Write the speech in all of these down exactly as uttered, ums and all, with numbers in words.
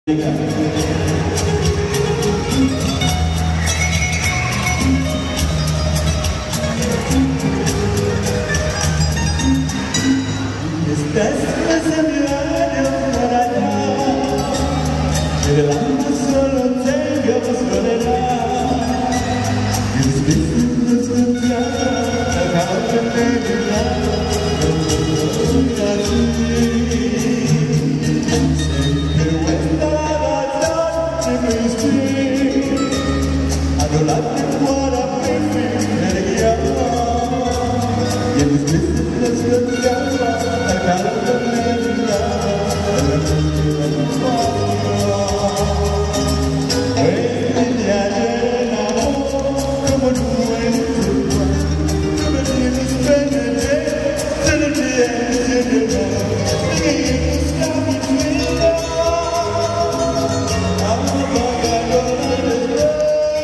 Estás más allá por allá, el alma solo tengo soledad. Y es difícil escuchar la cara de mi lado, no a ti. Siempre cuesta la razón de mi espíritu, adorarte para mi energía. Y es difícil escuchar la cara de mi lado, la noche de mi patria. Ella llena como nuestro pan, no me tienes pendiente, se le tiene de nuevo, y busca mi vida, amo pagando la verdad,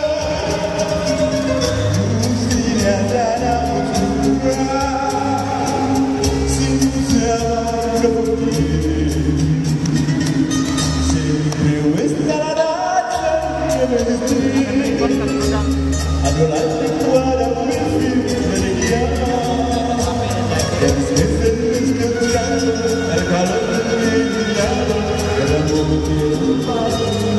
Lucía dará oscura, sin se abra por ti, siempre estará la noche que me destino. Adorarte para mi energía. Es difícil escuchar el calor de mi mirada, el amor que no pasa.